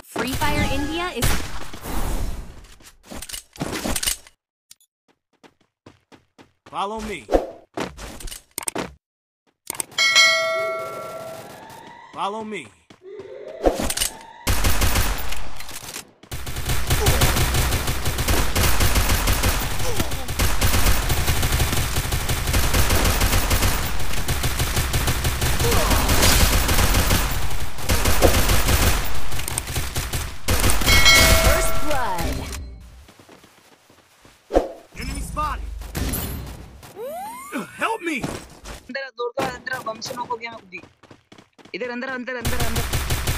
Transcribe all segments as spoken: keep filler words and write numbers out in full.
Free Fire India is... Follow me. Follow me. First blood. Enemy spotted. Help me. अंदर दौड़ का अंदर बम से नॉक हो गया मैं खुद ही इधर अंदर अंदर अंदर अंदर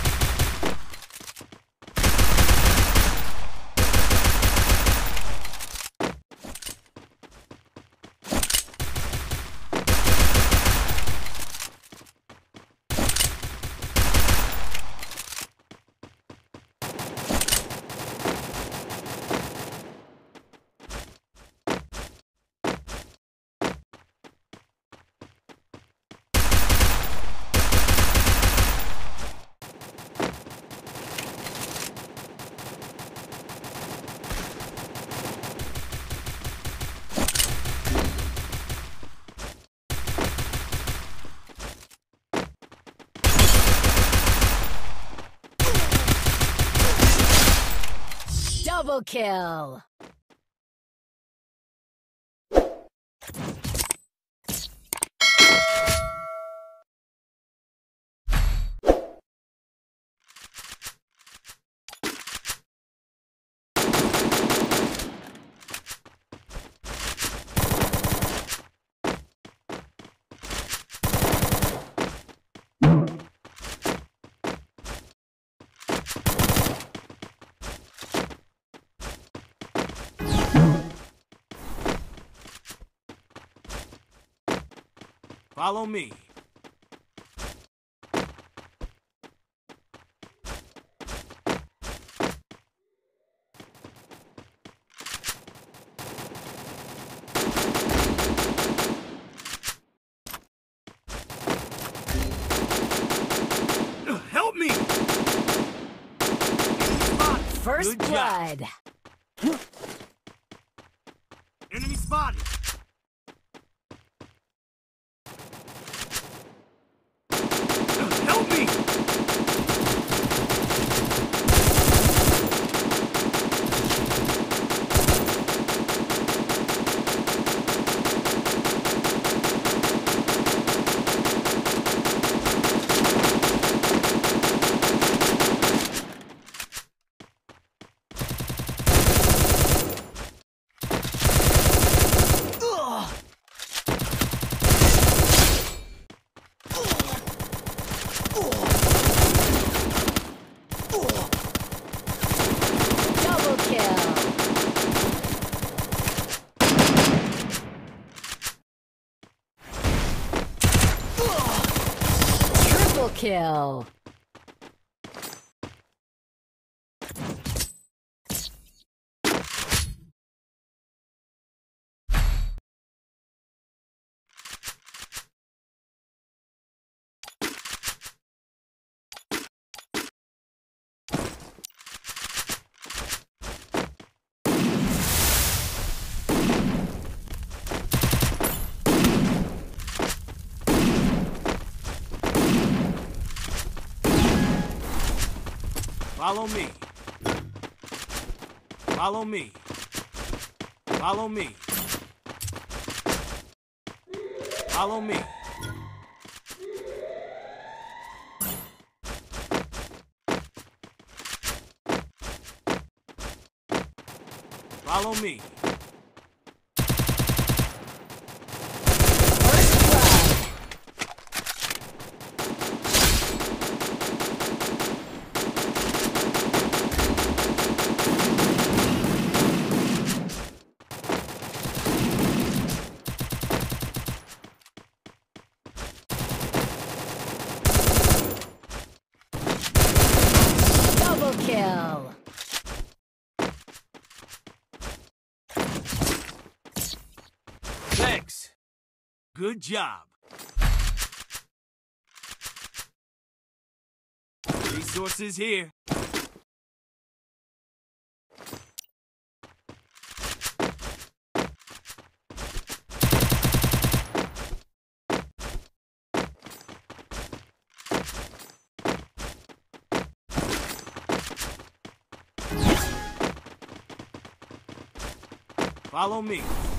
Double kill. Follow me. Help me. First Good blood. Job. Enemy spotted. Help me. Double kill. Triple kill. Follow me. Follow me. Follow me. Follow me. Follow me. First blood. Double kill. Thanks. Good job. Resources here. Follow me.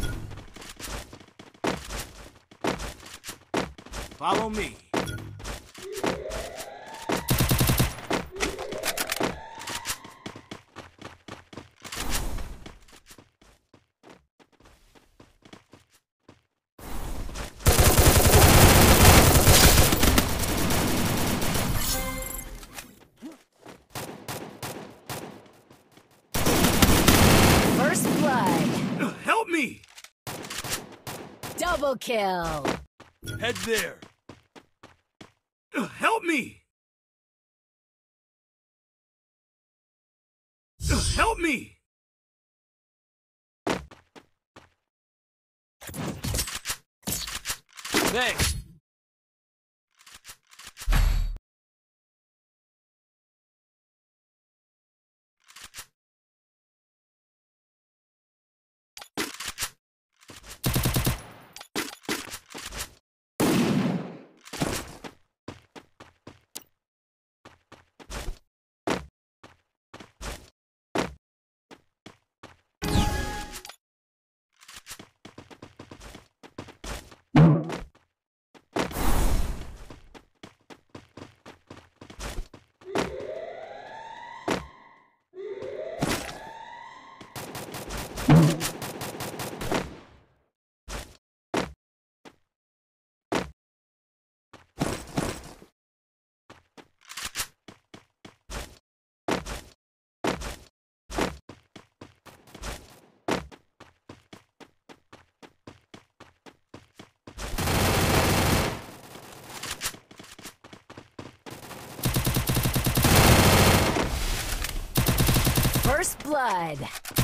Follow me. First blood. Help me! Double kill. Head there. Help me! Help me! Thanks. First blood.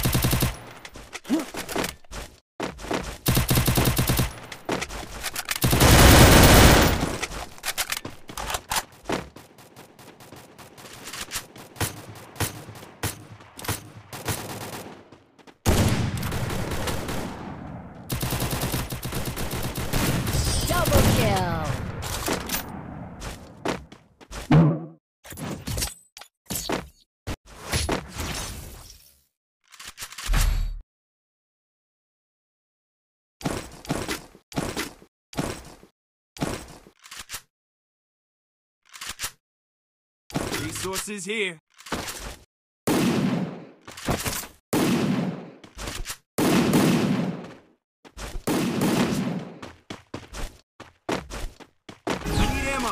Double kill. Resources here. I need ammo.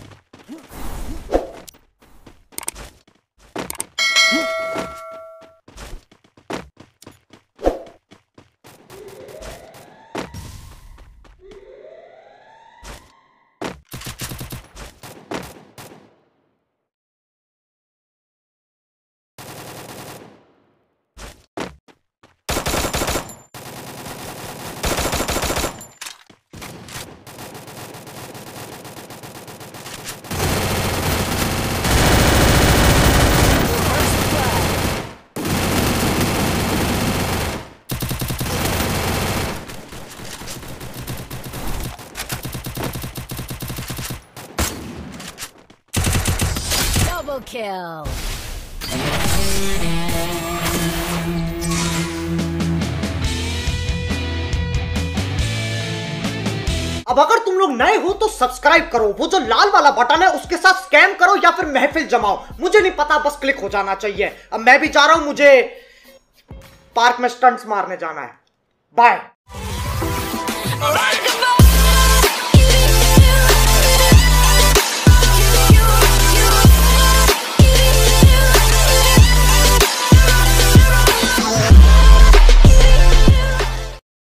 Double kill. अब अगर तुम लोग नए हो तो subscribe करो, वो जो लाल वाला बटन है उसके साथ स्कैम करो या फिर महफिल जमाओ, मुझे नहीं पता, बस क्लिक हो जाना चाहिए। अब मैं भी जा रहा हूं, मुझे पार्क में स्टंट्स मारने जाना है। बाय।